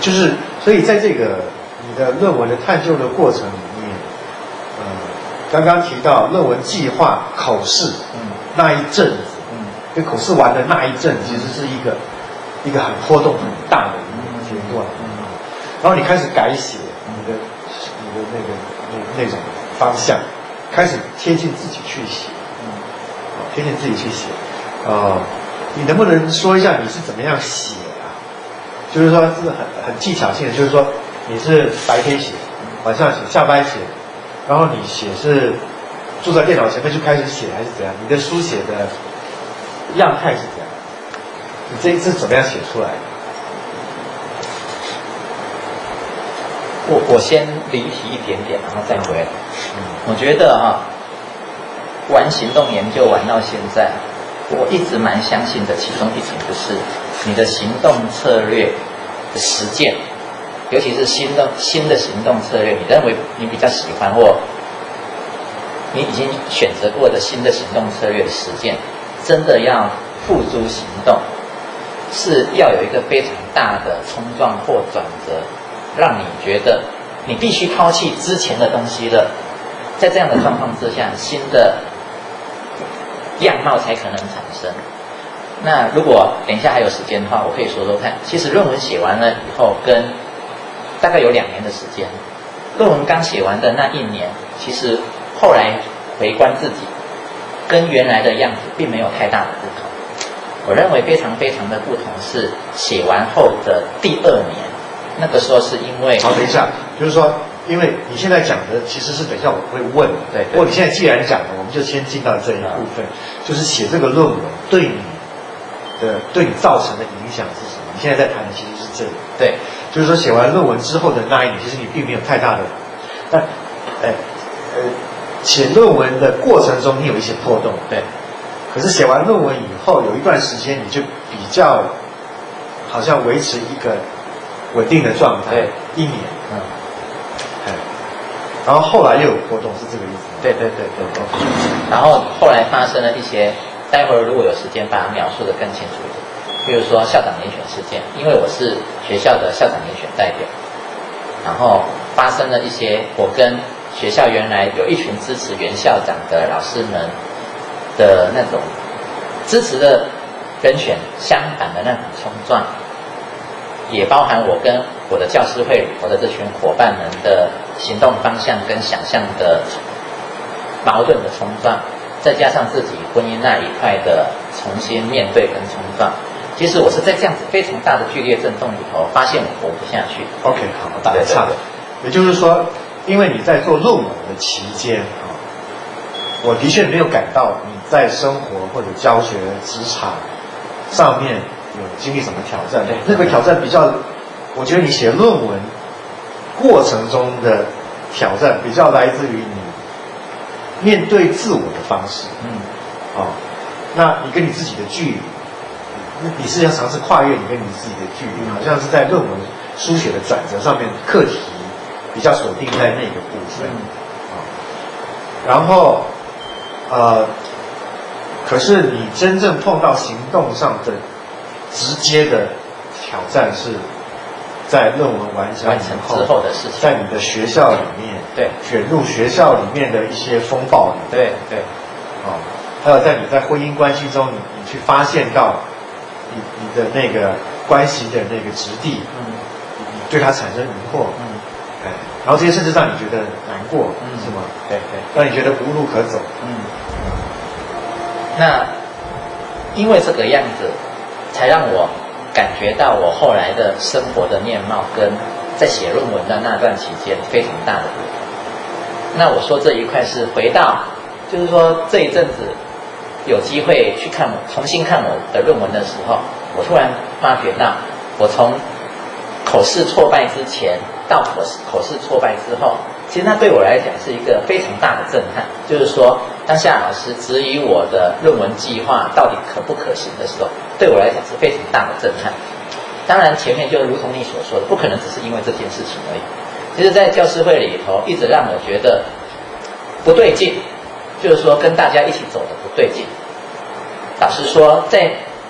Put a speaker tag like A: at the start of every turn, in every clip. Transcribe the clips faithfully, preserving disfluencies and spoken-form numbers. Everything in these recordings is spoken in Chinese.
A: 就是所以在这个你的论文的探究的过程里面，呃，刚刚提到论文计划、口试，嗯，那一阵子，嗯，跟口试完的那一阵，其实是一个一个很波动很大的一个阶段，嗯，然后你开始改写你的你的那个那那种方向，开始贴近自己去写，嗯，贴近自己去写，呃，你能不能说一下你是怎么样写？就是说是很很技巧性的，就是说你是白天写，晚上写，下班写，然后你写是坐在电脑前面就开始写还是怎样？你的书写的样态是怎样？你这一次怎么样写出来的？
B: 我我先离题一点点，然后再回来。嗯，我觉得啊，玩行动研究玩到现在，我一直蛮相信的，其中一点就是你的行动策略的实践，尤其是新的新的行动策略，你认为你比较喜欢或你已经选择过的新的行动策略的实践，真的要付诸行动，是要有一个非常大的冲撞或转折，让你觉得你必须抛弃之前的东西了。在这样的状况之下，新的样貌才可能产生。那如果等一下还有时间的话，我可以说说看。其实论文写完了以后，跟大概有两年的时间。论文刚写完的那一年，其实后来回观自己，跟原来的样子并没有太大的不同。我认为非常非常的不同是写完后的第二年，那个时候是因为……
A: 好，等一下，就是说，因为你现在讲的其实是等一下我会问的，
B: 对。
A: 不过你现在既然讲了，我们就先进到这一部分，就是写这个论文对你的对你造成的影响是什么？你现在在谈的其实是这个，
B: 对，
A: 就是说写完论文之后的那一年，其实你并没有太大的，但，哎，呃，写论文的过程中你有一些波动，
B: 对。
A: 可是写完论文以后，有一段时间你就比较好像维持一个稳定的状态，
B: 对，
A: 一年，嗯，哎，然后后来又有波动，是这个意思吗？
B: 对对对对对。然后后来发生了一些，待会儿如果有时间把它描述得更清楚一点。比如说校长遴选事件，因为我是学校的校长遴选代表，然后发生了一些我跟学校原来有一群支持原校长的老师们的那种支持的人选相反的那种冲撞，也包含我跟我的教师会里头的这群伙伴们的行动方向跟想象的矛盾的冲撞，再加上自己婚姻那一块的重新面对跟冲撞。其实我是在这样子非常大的剧烈震动里头，发现我活不下去。
A: OK， 好，打个岔。也就是说，因为你在做论文的期间啊，我的确没有感到你在生活或者教学、职场上面有经历什么挑战。对，那个挑战比较，我觉得你写论文过程中的挑战比较来自于你面对自我的方式。嗯，啊，那你跟你自己的距离。你是要尝试跨越你跟你自己的距离，好像是在论文书写的转折上面，课题比较锁定在那个部分，啊，然后呃，可是你真正碰到行动上的直接的挑战是在论文完成
B: 完成之后的事情，
A: 在你的学校里面，
B: 对，
A: 卷入学校里面的一些风暴里，
B: 对对，
A: 啊，还有在你在婚姻关系中，你你去发现到。你你的那个关系的那个质地，嗯，你对它产生疑惑，嗯，哎，然后这些甚至让你觉得难过，嗯，是吗？
B: 对对，
A: 让你觉得无路可走，
B: 嗯。那因为这个样子，才让我感觉到我后来的生活的面貌跟在写论文的那段期间非常大的不同。那我说这一块是回到，就是说这一阵子。有机会去看我重新看我的论文的时候，我突然发觉到，我从口试挫败之前到口试口试挫败之后，其实那对我来讲是一个非常大的震撼。就是说，当夏老师质疑我的论文计划到底可不可行的时候，对我来讲是非常大的震撼。当然，前面就如同你所说的，不可能只是因为这件事情而已。其实，在教师会里头，一直让我觉得不对劲。就是说，跟大家一起走的不对劲。老实说，在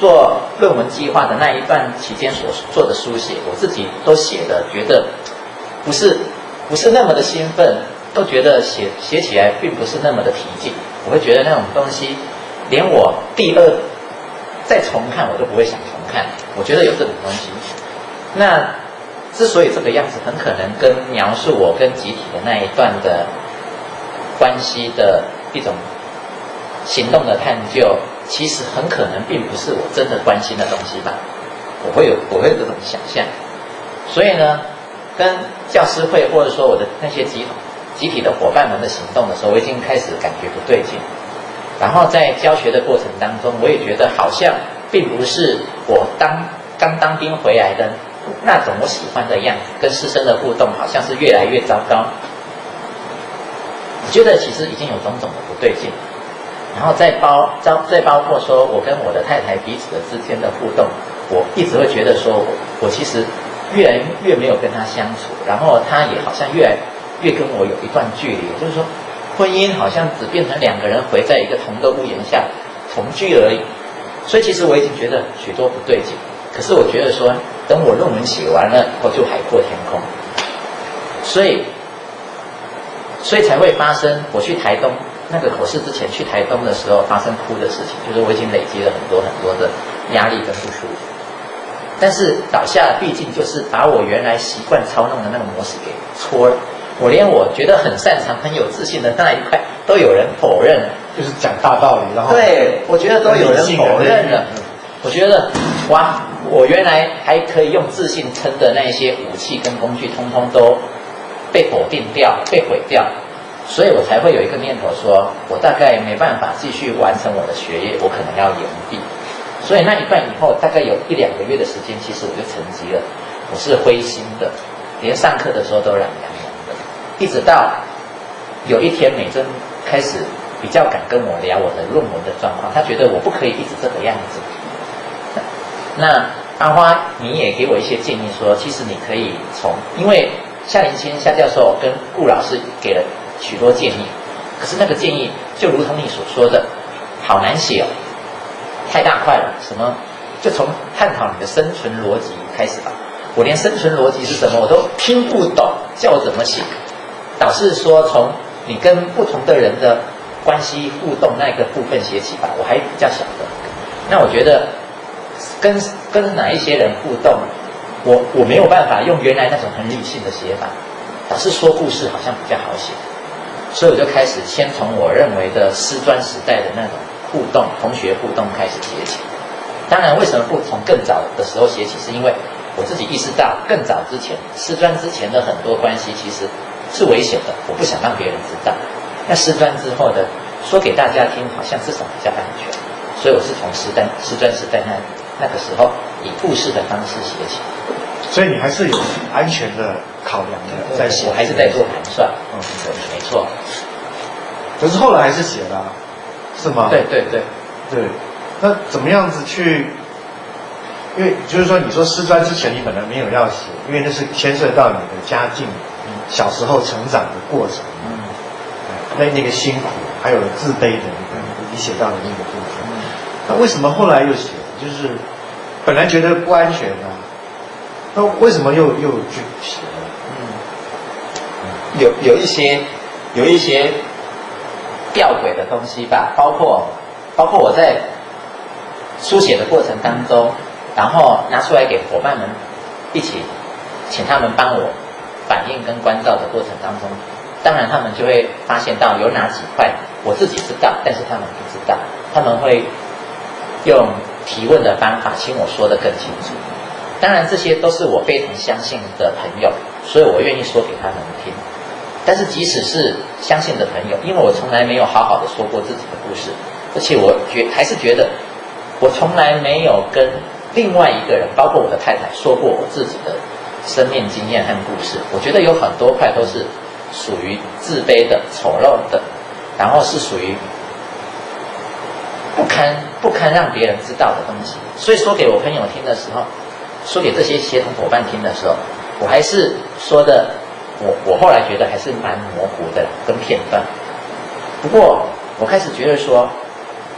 B: 做论文计划的那一段期间所做的书写，我自己都写的觉得不是不是那么的兴奋，都觉得写写起来并不是那么的提劲。我会觉得那种东西，连我第二再重看我都不会想重看。我觉得有这种东西。那之所以这个样子，很可能跟描述我跟集体的那一段的关系的一种行动的探究，其实很可能并不是我真的关心的东西吧。我会有我会有这种想象。所以呢，跟教师会或者说我的那些集集体的伙伴们的行动的时候，我已经开始感觉不对劲。然后在教学的过程当中，我也觉得好像并不是我当刚当兵回来的那种我喜欢的样子，跟师生的互动好像是越来越糟糕。我觉得其实已经有种种的不对劲。然后再包再包括说我跟我的太太彼此的之间的互动，我一直会觉得说我我其实越来越没有跟他相处，然后他也好像越来越跟我有一段距离，也就是说婚姻好像只变成两个人围在一个同个屋檐下同居而已。所以其实我已经觉得许多不对劲，可是我觉得说等我论文写完了以后就海阔天空，所以所以才会发生我去台东那个口试之前去台东的时候发生哭的事情，就是我已经累积了很多很多的压力跟不舒服。但是倒下毕竟就是把我原来习惯操弄的那个模式给戳了，我连我觉得很擅长很有自信的那一块都有人否认了，
A: 就是讲大道理，然后
B: 对我觉得都有人否认了。我觉得哇，我原来还可以用自信撑的那些武器跟工具通通都被否定掉被毁掉，所以我才会有一个念头说我大概没办法继续完成我的学业，我可能要延毕。所以那一段以后大概有一两个月的时间，其实我就沉寂了，我是灰心的，连上课的时候都懒洋洋的。一直到有一天美珍开始比较敢跟我聊我的论文的状况，她觉得我不可以一直这个样子。那阿花你也给我一些建议说，其实你可以从，因为夏林清夏教授跟顾老师给了许多建议，可是那个建议就如同你所说的好难写哦，太大块了，什么就从探讨你的生存逻辑开始吧。我连生存逻辑是什么我都听不懂，叫我怎么写？导致说从你跟不同的人的关系互动那个部分写起吧，我还比较晓得。那我觉得跟跟哪一些人互动，我我没有办法用原来那种很理性的写法，导致说故事好像比较好写。所以我就开始先从我认为的师专时代的那种互动，同学互动开始写起。当然为什么不从更早的时候写起，是因为我自己意识到更早之前师专之前的很多关系其实是危险的，我不想让别人知道。那师专之后的说给大家听好像至少比较安全，所以我是从师专师专时代那那个时候以故事的方式写起。
A: 所以你还是有安全的考量的，在写，
B: 我还是在做盘算。嗯，对，没错。
A: 可是后来还是写了、啊，是吗？
B: 对对对
A: 对。那怎么样子去？因为就是说，你说师专之前你本来没有要写，因为那是牵涉到你的家境、嗯、小时候成长的过程，嗯，那那个辛苦，还有自卑的那个你写到的那个部分。嗯、那为什么后来又写？就是本来觉得不安全啊。那为什么又又去写了？
B: 嗯，有有一些有一些吊诡的东西吧，包括包括我在书写的过程当中，然后拿出来给伙伴们一起，请他们帮我反应跟关照的过程当中，当然他们就会发现到有哪几块我自己知道，但是他们不知道，他们会用提问的方法请我说得更清楚。当然这些都是我非常相信的朋友，所以我愿意说给他们听。但是即使是相信的朋友，因为我从来没有好好的说过自己的故事，而且我觉还是觉得我从来没有跟另外一个人，包括我的太太说过我自己的生命经验和故事。我觉得有很多块都是属于自卑的、丑陋的，然后是属于不堪不堪让别人知道的东西。所以说给我朋友听的时候，说给这些协同伙伴听的时候，我还是说的，我我后来觉得还是蛮模糊的跟片段。不过我开始觉得说，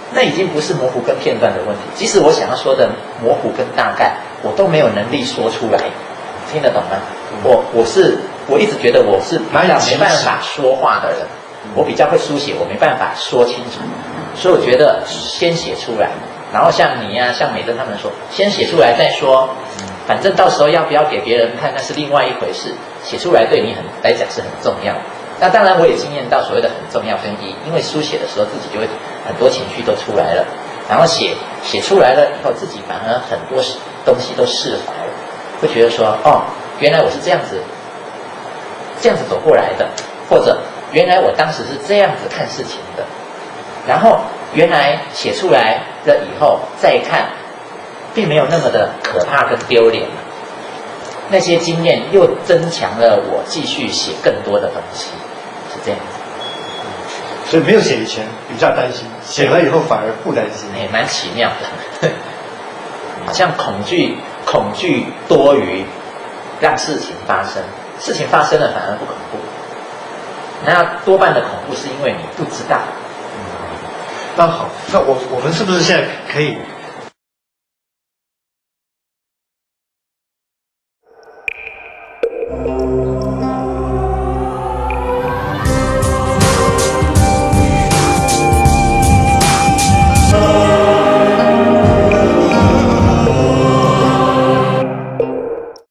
B: 那已经不是模糊跟片段的问题。即使我想要说的模糊跟大概，我都没有能力说出来，听得懂吗？我我是我一直觉得我是比较没办法说话的人，我比较会书写，我没办法说清楚，所以我觉得先写出来，然后像你呀、啊，像美珍他们说，先写出来再说，反正到时候要不要给别人看，那是另外一回事。写出来对你很来讲是很重要的。那当然我也经验到所谓的很重要跟意义，因为书写的时候自己就会很多情绪都出来了，然后写写出来了以后，自己反而很多东西都释怀了，会觉得说，哦，原来我是这样子这样子走过来的，或者原来我当时是这样子看事情的，然后原来写出来了以后再看，并没有那么的可怕跟丢脸了。那些经验又增强了我继续写更多的东西，是这样子。
A: 所以没有写以前比较担心，写了以后反而不担心。
B: 哎，蛮奇妙的，好像恐惧恐惧多于让事情发生，事情发生了反而不恐怖。那多半的恐怖是因为你不知道。
A: 那好，那我我们是不是现在可以